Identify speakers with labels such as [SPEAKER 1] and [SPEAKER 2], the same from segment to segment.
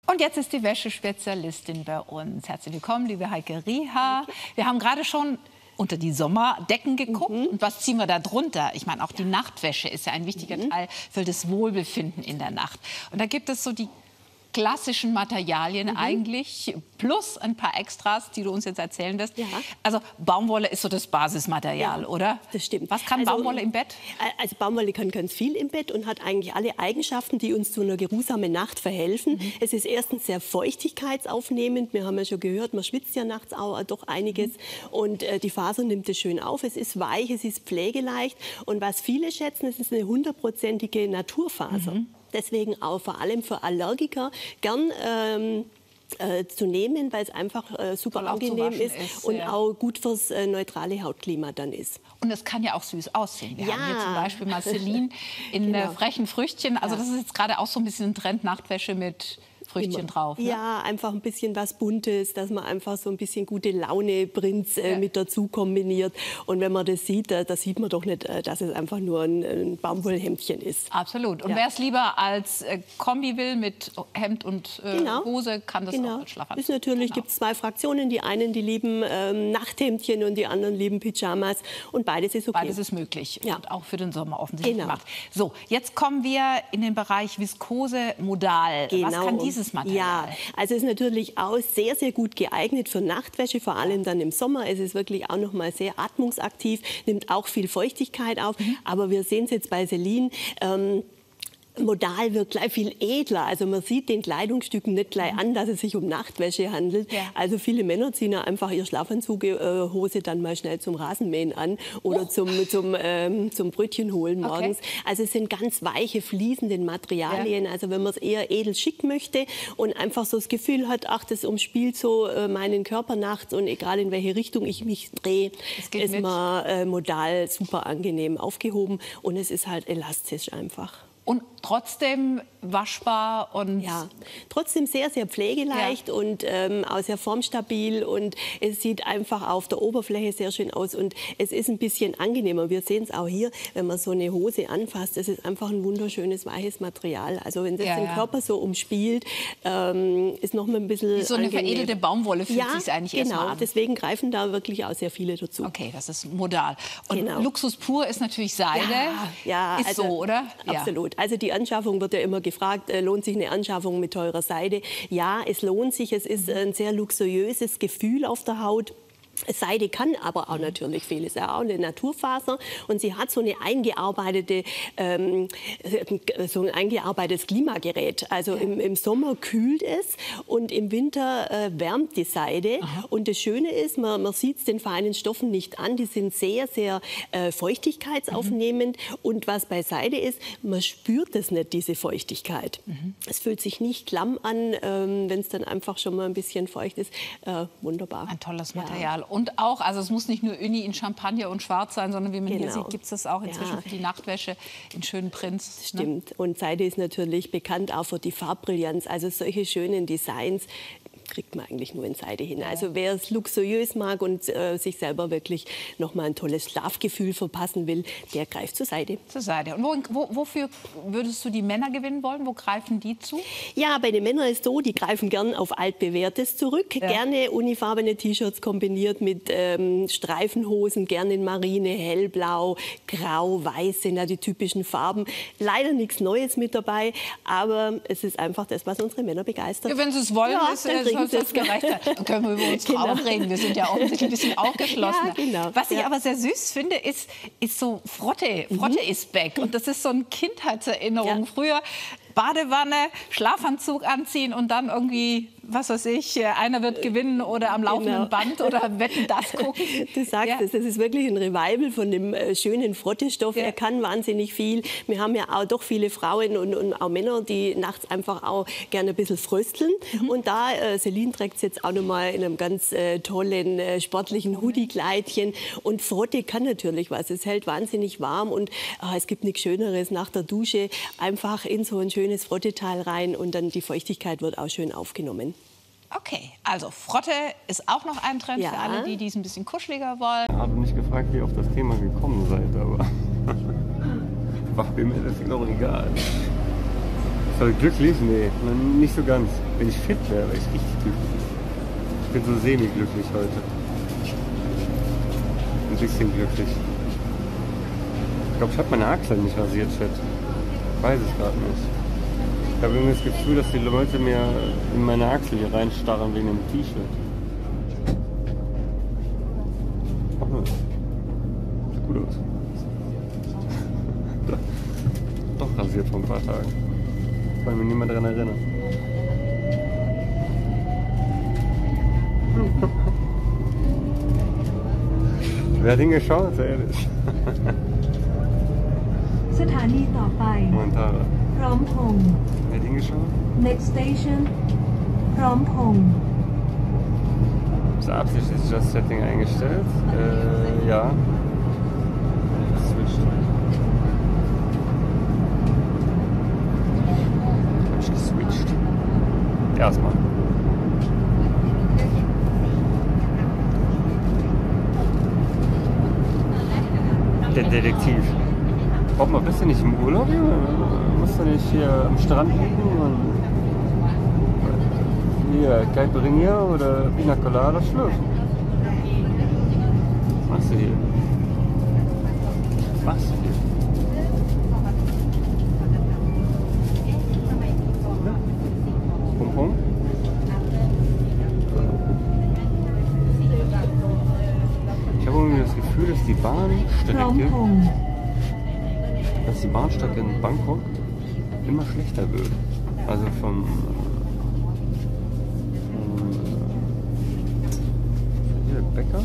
[SPEAKER 1] Und jetzt ist die Wäschespezialistin bei uns. Herzlich willkommen, liebe Heike Rieha. Wir haben gerade schon unter die Sommerdecken geguckt. Und was ziehen wir da drunter? Ich meine, auch die Nachtwäsche ist ja ein wichtiger Teil für das Wohlbefinden in der Nacht. Und da gibt es so die klassischen Materialien eigentlich, plus ein paar Extras, die du uns jetzt erzählen wirst. Ja. Also Baumwolle ist so das Basismaterial, oder?
[SPEAKER 2] Das stimmt.
[SPEAKER 1] Was kann Baumwolle im Bett?
[SPEAKER 2] Also Baumwolle kann ganz viel im Bett und hat eigentlich alle Eigenschaften, die uns zu einer geruhsamen Nacht verhelfen. Es ist erstens sehr feuchtigkeitsaufnehmend. Wir haben ja schon gehört, man schwitzt ja nachts auch doch einiges. Und die Faser nimmt es schön auf. Es ist weich, es ist pflegeleicht. Und was viele schätzen, es ist eine 100%ige Naturfaser. Deswegen auch vor allem für Allergiker gern zu nehmen, weil es einfach super angenehm ist und auch gut fürs neutrale Hautklima dann ist.
[SPEAKER 1] Und es kann ja auch süß aussehen. Wir haben hier zum Beispiel mal Celine in frechen Früchtchen. Also das ist jetzt gerade auch so ein bisschen ein Trend, Nachtwäsche mit Früchtchen drauf. Ne?
[SPEAKER 2] Ja, einfach ein bisschen was Buntes, dass man einfach so ein bisschen gute Laune-Prints mit dazu kombiniert. Und wenn man das sieht, da sieht man doch nicht, dass es einfach nur ein Baumwollhemdchen ist.
[SPEAKER 1] Absolut. Und wer es lieber als Kombi will mit Hemd und Hose, kann das auch mit Schlafanzug.
[SPEAKER 2] Ist natürlich, gibt es zwei Fraktionen. Die einen, die lieben Nachthemdchen und die anderen lieben Pyjamas. Und beides ist okay.
[SPEAKER 1] Beides ist möglich. Und auch für den Sommer offensichtlich gemacht. So, jetzt kommen wir in den Bereich Viskose Modal. Was kann dieses Material?
[SPEAKER 2] Ja, also es ist natürlich auch sehr, sehr gut geeignet für Nachtwäsche, vor allem dann im Sommer. Es ist wirklich auch noch mal sehr atmungsaktiv, nimmt auch viel Feuchtigkeit auf. Aber wir sehen es jetzt bei Celine. Modal wird gleich viel edler. Also man sieht den Kleidungsstücken nicht gleich an, dass es sich um Nachtwäsche handelt. Ja. Also viele Männer ziehen ja einfach ihre Schlafanzughose dann mal schnell zum Rasenmähen an oder zum Brötchen holen morgens. Also es sind ganz weiche, fließende Materialien. Also wenn man es eher edel schick möchte und einfach so das Gefühl hat, ach, das umspielt so meinen Körper nachts und egal in welche Richtung ich mich drehe, ist man modal super angenehm aufgehoben und es ist halt elastisch einfach.
[SPEAKER 1] Und trotzdem waschbar und...
[SPEAKER 2] Ja, trotzdem sehr, sehr pflegeleicht und auch sehr formstabil. Und es sieht einfach auf der Oberfläche sehr schön aus. Und es ist ein bisschen angenehmer. Wir sehen es auch hier, wenn man so eine Hose anfasst. Es ist einfach ein wunderschönes, weiches Material. Also wenn das den Körper so umspielt, ist noch mal ein bisschen
[SPEAKER 1] so eine veredelte Baumwolle fühlt sich eigentlich erstmal an.
[SPEAKER 2] Deswegen greifen da wirklich auch sehr viele dazu.
[SPEAKER 1] Okay, das ist modal. Und Luxus pur ist natürlich Seide.
[SPEAKER 2] Ja,
[SPEAKER 1] ist also, so, oder?
[SPEAKER 2] Absolut. Also die Anschaffung wird ja immer gefragt, lohnt sich eine Anschaffung mit teurer Seide? Ja, es lohnt sich. Es ist ein sehr luxuriöses Gefühl auf der Haut. Seide kann aber auch natürlich viel. Es ist ja auch eine Naturfaser und sie hat so eine so ein eingearbeitetes Klimagerät. Also im Sommer kühlt es und im Winter wärmt die Seide. Und das Schöne ist, man sieht es den feinen Stoffen nicht an. Die sind sehr, sehr feuchtigkeitsaufnehmend. Und was bei Seide ist, man spürt es nicht, diese Feuchtigkeit. Es fühlt sich nicht klamm an, wenn es dann einfach schon mal ein bisschen feucht ist. Wunderbar.
[SPEAKER 1] Ein tolles Material. Und auch, also es muss nicht nur Uni in Champagner und Schwarz sein, sondern wie man hier sieht, gibt es das auch inzwischen für die Nachtwäsche in schönen Prints.
[SPEAKER 2] Stimmt. Und Seide ist natürlich bekannt auch für die Farbbrillanz. Also solche schönen Designs kriegt man eigentlich nur in Seide hin. Also wer es luxuriös mag und sich selber wirklich noch mal ein tolles Schlafgefühl verpassen will, der greift zur Seide.
[SPEAKER 1] Zur Seide. Und wofür würdest du die Männer gewinnen wollen? Wo greifen die zu?
[SPEAKER 2] Ja, bei den Männern ist so, die greifen gern auf altbewährtes zurück. Gerne unifarbene T-Shirts kombiniert mit Streifenhosen, gerne in Marine, hellblau, grau, weiß sind ja die typischen Farben. Leider nichts Neues mit dabei, aber es ist einfach das, was unsere Männer begeistert.
[SPEAKER 1] Ja, wenn sie es wollen, soll das gerecht sein. Dann können wir über uns Frauen reden. Wir sind ja offensichtlich ein bisschen aufgeschlossener. Was ich aber sehr süß finde, ist so Frotte. Frotte ist back. Und das ist so eine Kindheitserinnerung. Früher Badewanne, Schlafanzug anziehen und dann irgendwie, was weiß ich, einer wird gewinnen oder am laufenden Band oder Wetten, das gucken.
[SPEAKER 2] Du sagst es, das ist wirklich ein Revival von dem schönen Frottestoff. Er kann wahnsinnig viel. Wir haben ja auch doch viele Frauen und auch Männer, die nachts einfach auch gerne ein bisschen frösteln. Und da, Celine trägt es jetzt auch noch mal in einem ganz tollen, sportlichen Hoodie-Kleidchen. Und Frotte kann natürlich was. Es hält wahnsinnig warm und es gibt nichts Schöneres nach der Dusche. Einfach in so ein schönes Frotteteil rein und dann die Feuchtigkeit wird auch schön aufgenommen.
[SPEAKER 1] Okay, also Frotte ist auch noch ein Trend für alle, die es ein bisschen kuscheliger wollen.
[SPEAKER 3] Ich habe mich gefragt, wie ihr auf das Thema gekommen seid, aber war mir im Endeffekt auch egal. Ist halt glücklich? Nee, nicht so ganz. Wenn ich fit wäre, wäre ich richtig glücklich. Ich bin so semi-glücklich heute. Ein bisschen glücklich. Ich glaube, ich habe meine Achseln nicht rasiert, Chat. Ich weiß es gerade nicht. Ich habe irgendwie das Gefühl, dass die Leute mir in meine Achsel hier reinstarren wegen dem T-Shirt. Ach ne. Sieht gut aus. Doch rasiert vor ein paar Tagen. Weil mich niemand daran erinnert. Wer hat hingeschaut? Sehr ehrlich.
[SPEAKER 4] สถานีต่อไป
[SPEAKER 3] Momentara.
[SPEAKER 4] พร้อมพงษ์
[SPEAKER 3] Wer hat hingeschaut?
[SPEAKER 4] Next station พร้อมพงษ์
[SPEAKER 3] Ist absichtlich das Setting eingestellt? Ja. Switcht. Hab ich geswitcht? Erstmal. Der Detektiv. Braucht man, bist du nicht im Urlaub, Junge? Musst du nicht hier am Strand liegen und hier Caipirinha oder Pina Colada schlürfen? Was machst du hier? Was machst du hier? Pum Pum? Ich habe irgendwie das Gefühl, dass die
[SPEAKER 4] พร้อม
[SPEAKER 3] Bahnstrecke,
[SPEAKER 4] พงษ์
[SPEAKER 3] dass die Bahnstrecke in Bangkok immer schlechter wird. Also hier, Bäcker?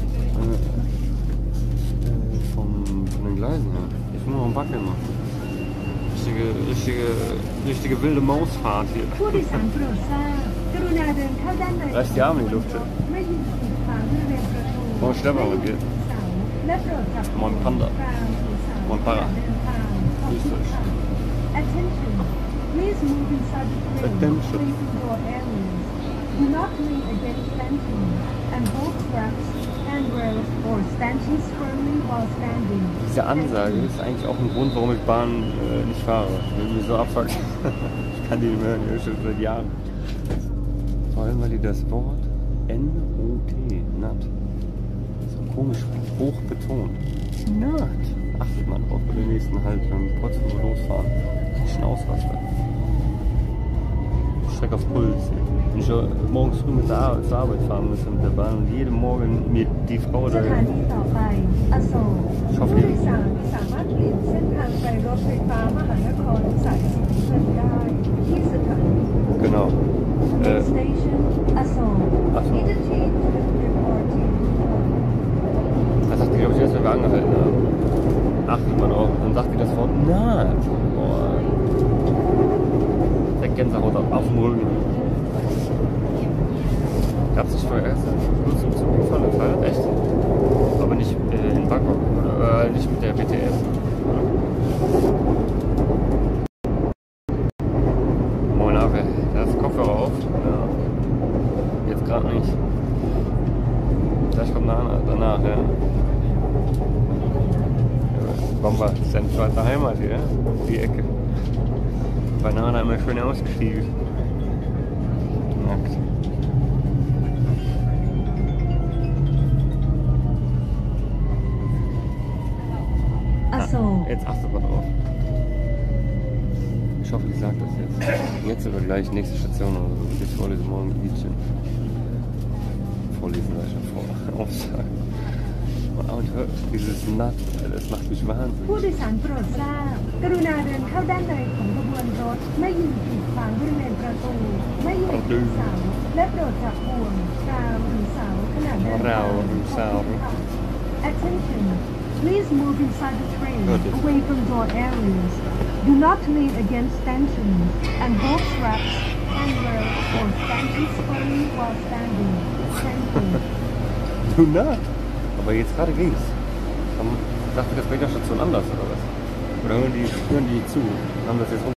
[SPEAKER 3] Von den Gleisen her. Ich will noch einen Wackel machen. Richtige wilde Mausfahrt hier.
[SPEAKER 4] ผู้โดยสารโปรดทราบกรุณาเดินเข้าด้านใน
[SPEAKER 3] Reißt die Arme in die Luft.
[SPEAKER 4] ไม่ยืนกีดขวางบริเวณประตู
[SPEAKER 3] Moin Stefan, was geht?
[SPEAKER 4] เสาและโปรดจับ
[SPEAKER 3] Moin Panda.
[SPEAKER 4] กลางหรือเสา
[SPEAKER 3] Moin Para.
[SPEAKER 4] เดินทางขอบคุณค่ะ Attention please move inside the train
[SPEAKER 3] Attention.
[SPEAKER 4] facing door areas do not lean against stanchions and hold straps handrails or stanchions firmly while standing.
[SPEAKER 3] Diese Ansage ist eigentlich auch ein Grund, warum ich Bahn nicht fahre. Wenn mir so abfuckt. Ich kann die nicht mehr hören, die schon seit Jahren. Vor allem, weil die das Wort N-O-T, Nut, so komisch hoch betont. Nut. Achtet mal drauf bei den nächsten Halt, wenn wir kurz vor losfahren. Ein Ausraster. Schreck auf Puls. Wenn ich morgens früh zur Arbeit fahren muss mit der Bahn und jeden Morgen mir die Frau
[SPEAKER 4] ส
[SPEAKER 3] da.
[SPEAKER 4] ถานีต่อไปอโศกผู้โดยสารสามารถเปลี่ยนเส้นทางไปรถไฟฟ้ามหานครสายสีน้ำเงินได้ที่สถานี
[SPEAKER 3] Genau.
[SPEAKER 4] Next station อโศก
[SPEAKER 3] Achso.
[SPEAKER 4] Interchange with departing.
[SPEAKER 3] Das sagt die, glaube ich, erst, wenn wir angehalten haben. Achtet mal drauf. Dann sagt die das Wort Naht. Boah. Der Gänsehaut auf dem Rücken. Gab es nicht vorher erst kurz im Zug gefallen? Echt? Aber nicht in Bangkok. Oder nicht mit der BTS. Moin Ave. Da ist Kopfhörer auf. Ja. Jetzt gerade nicht. Gleich kommt danach, ja. Bomber, das ist deine zweite Heimat hier, die Ecke. Banane immer schön ausgestiegen. Nackt. Jetzt achtet mal drauf. Ich hoffe, die sagt das jetzt. Jetzt oder gleich, nächste Station oder so. Ich vorlese morgen ein Liedchen. Vorlesen gleich schon vor. Aufsagen. Und hör, dieses Nut, das macht mich wahnsinnig.
[SPEAKER 4] ผู้โดยสารโปรดทราบกรุณาเดินเข้าด้านในของขบวนรถไม่ยืนกีดขวางบริเวณประตูไม่ยืนกีดเสาและโปรดจับห่วงราวหรือเสาขณะเดินทาง Attention please move inside the train away from door areas do not lean against stanchions and hold straps handrails or stanchions firmly while standing. Thank you.
[SPEAKER 3] Du Nut! Aber jetzt gerade ging's. Dachte das bei der Station anders oder was? Oder hören die zu? Haben das jetzt